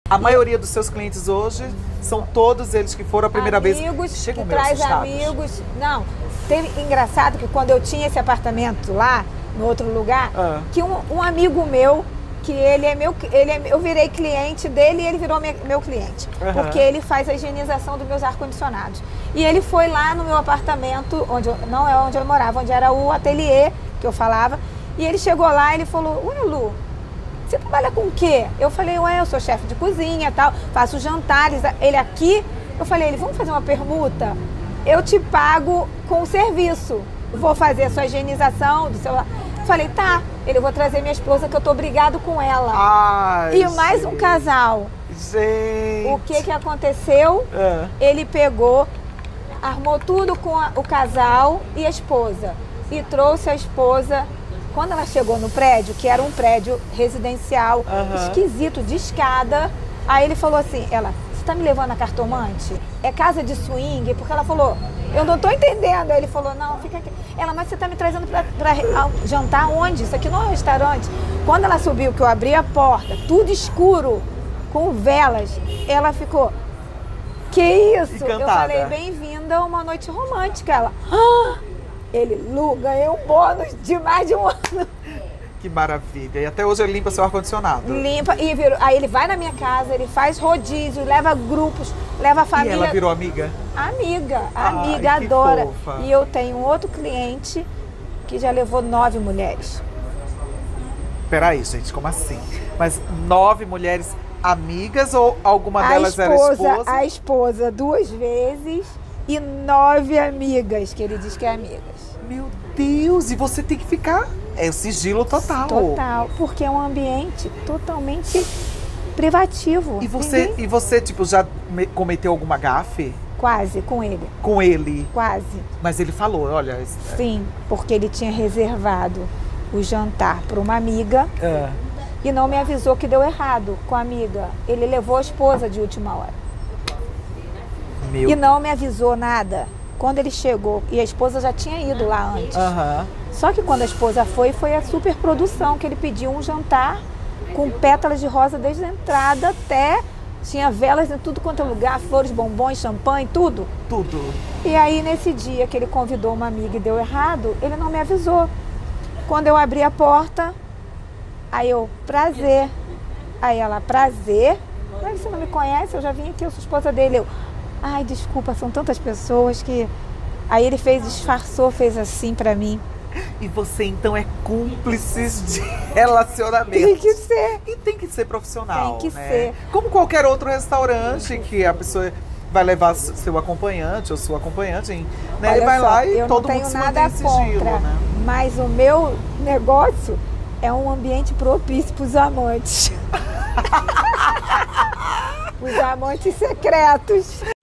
A maioria dos seus clientes hoje são todos eles que foram a primeira vez. Chegam meio assustados. Amigos. Não, teve engraçado que quando eu tinha esse apartamento lá, no outro lugar, que um amigo meu, que eu virei cliente dele e ele virou meu cliente. Porque ele faz a higienização dos meus ar-condicionados. E ele foi lá no meu apartamento, não é onde eu morava, onde era o ateliê que eu falava. E ele chegou lá e ele falou, ué, Lu, você trabalha com o quê? Eu falei, ué, eu sou chefe de cozinha e tal, faço jantares. Ele aqui, eu falei, vamos fazer uma permuta? Eu te pago com o serviço. Vou fazer a sua higienização do seu... Falei, tá. Ele, vou trazer minha esposa que eu tô brigado com ela. Ai, e mais um casal. Gente. O que aconteceu? Ele pegou, armou tudo com o casal e a esposa. E trouxe a esposa. Quando ela chegou no prédio, que era um prédio residencial, esquisito, de escada, aí ele falou assim, você tá me levando a cartomante? É casa de swing? Porque ela falou, eu não tô entendendo. Aí ele falou, não, fica aqui. Ela, mas você tá me trazendo pra jantar onde? Isso aqui não é um restaurante. Quando ela subiu, que eu abri a porta, tudo escuro, com velas, ela ficou, que isso? Encantada. Eu falei, bem-vinda a uma noite romântica. Ela, ele, Lu, ganhei um bônus de mais de um ano. Que maravilha. E até hoje ele limpa seu ar-condicionado. Limpa. E aí ele vai na minha casa, ele faz rodízio, leva grupos, leva a família. E ela virou amiga? Amiga, Ai, adora. Fofa. E eu tenho um outro cliente que já levou 9 mulheres. Peraí, gente, como assim? Mas 9 mulheres amigas ou alguma delas era esposa? A esposa 2 vezes e 9 amigas, que ele diz que é amigas. Meu Deus, e você tem que ficar... É o sigilo total. Total, porque é um ambiente totalmente privativo. E você tipo, já cometeu alguma gafe? Quase, com ele. Com ele? Quase. Mas ele falou, olha... Sim, porque ele tinha reservado o jantar para uma amiga e não me avisou que deu errado com a amiga. Ele levou a esposa de última hora. E não me avisou nada. Quando ele chegou, e a esposa já tinha ido lá antes. Só que quando a esposa foi a superprodução, que ele pediu um jantar com pétalas de rosa desde a entrada até... Tinha velas em tudo quanto é lugar, flores, bombons, champanhe, tudo. Tudo. E aí, nesse dia que ele convidou uma amiga e deu errado, ele não me avisou. Quando eu abri a porta, aí eu, prazer. Aí ela, prazer? Mas você não me conhece? Eu já vim aqui, eu sou esposa dele. Eu, ai, desculpa, são tantas pessoas que... Aí ele disfarçou, fez assim pra mim. E você, então, é cúmplice de relacionamento. Tem que ser. E tem que ser profissional, tem que né? ser. Como qualquer outro restaurante que a pessoa vai levar seu acompanhante ou sua acompanhante, né? Ele vai lá e todo mundo se mantém em sigilo, né? Mas o meu negócio é um ambiente propício para os amantes. Os amantes secretos.